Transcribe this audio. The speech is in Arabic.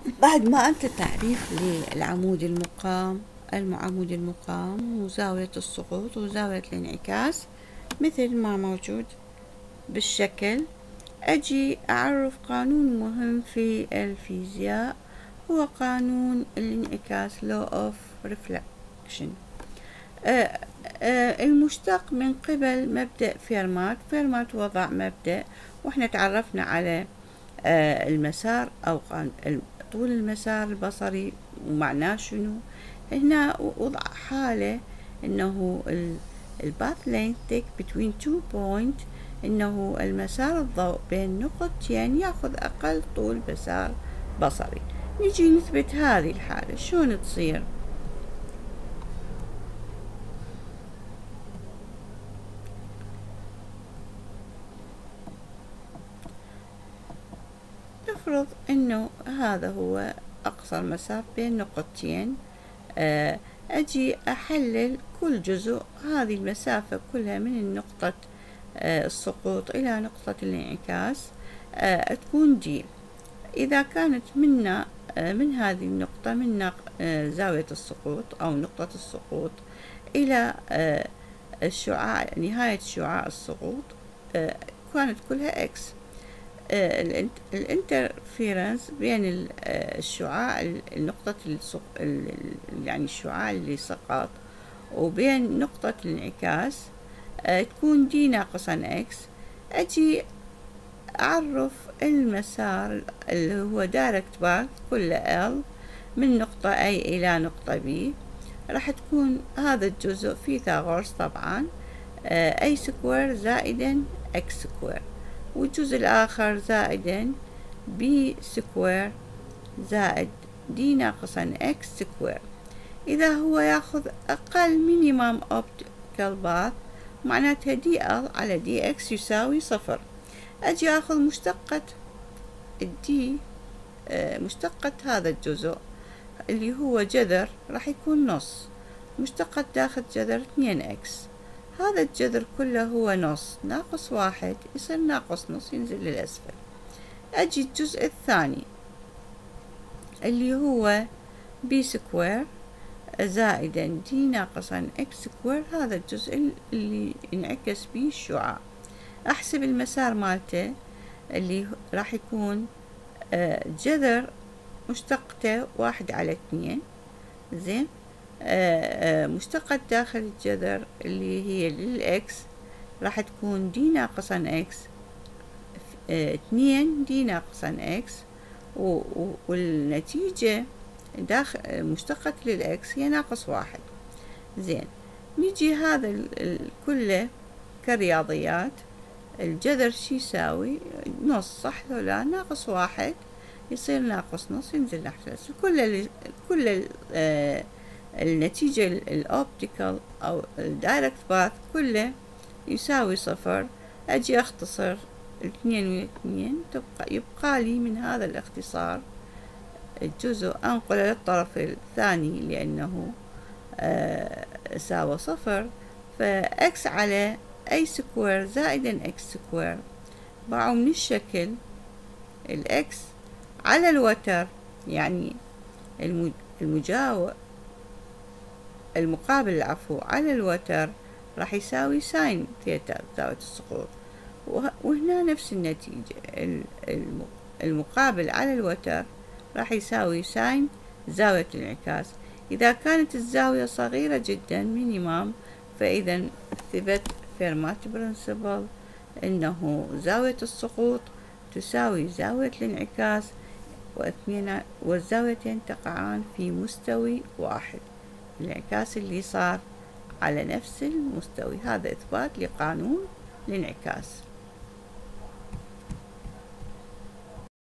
بعد ما أنت تعريف للعمود المقام، العمود المقام وزاوية السقوط وزاوية الانعكاس مثل ما موجود بالشكل، أجي أعرف قانون مهم في الفيزياء، هو قانون الانعكاس law of reflection، المشتق من قبل مبدأ فيرمات. فيرمات وضع مبدأ، وإحنا تعرفنا على المسار أو طول المسار البصري ومعناه شنو. هنا وضع حالة إنه الباث length between two point، إنه المسار الضوء بين نقطتين يأخذ أقل طول مسار بصري. نيجي نثبت هذه الحالة، شلون تصير؟ نفرض إنه هذا هو أقصر مسافة بين نقطتين، أجي أحلل كل جزء، هذه المسافة كلها من نقطة السقوط إلى نقطة الانعكاس تكون دي. إذا كانت من هذه النقطة من زاوية السقوط أو نقطة السقوط إلى الشعاع، نهاية شعاع السقوط، كانت كلها إكس. الانترفيرنس بين الشعاع النقطة يعني الشعاع اللي سقط وبين نقطة الانعكاس تكون دي ناقصا اكس. اجي اعرف المسار اللي هو دايركت باث كله ال من نقطة A الى نقطة B، راح تكون هذا الجزء فيثاغورس طبعا A سكوير زائدا X سكوير، والجزء الآخر زائدا B سكوير زائد D ناقصا X سكوير. إذا هو يأخذ أقل مينيمم أوبتيكال باث، معناتها دي ال على دي اكس يساوي صفر. أجي أخذ مشتقة الدي، مشتقة هذا الجزء اللي هو جذر راح يكون نص، مشتقة داخل جذر 2 اكس، هذا الجذر كله هو نص ناقص واحد يصير ناقص نص ينزل للأسفل. أجي الجزء الثاني اللي هو بي سكوير زائدا دي ناقصا اكس سكوير، هذا الجزء اللي انعكس به الشعاع. احسب المسار مالته اللي راح يكون جذر مشتقته 1/2، زين، مشتقة داخل الجذر اللي هي للإكس راح تكون دي ناقصا إكس 2 دي ناقصا إكس، والنتيجة داخل مشتقة للإكس هي -1. زين، نيجي هذا كله كرياضيات، الجذر شي يساوي نص، صح ولا -1 يصير ناقص نص ينزل تحت كل النتيجة الأوبتيكال أو الدايركت باث كله يساوي صفر. أجي أختصر 2 و2، يبقى لي من هذا الاختصار الجزء أنقله للطرف الثاني لأنه ساوى صفر، فإكس على أي سكوير زائدا إكس سكوير. باعوا من الشكل الإكس على الوتر، يعني المقابل على الوتر راح يساوي ساين ثيتا زاوية السقوط، وهنا نفس النتيجة، المقابل على الوتر راح يساوي ساين زاوية الانعكاس. إذا كانت الزاوية صغيرة جدا مينيمم، فإذا ثبت فيرمات برنسبل إنه زاوية السقوط تساوي زاوية الانعكاس، والزاويتين تقعان في مستوي واحد، الانعكاس اللي صار على نفس المستوي. هذا إثبات لقانون الانعكاس.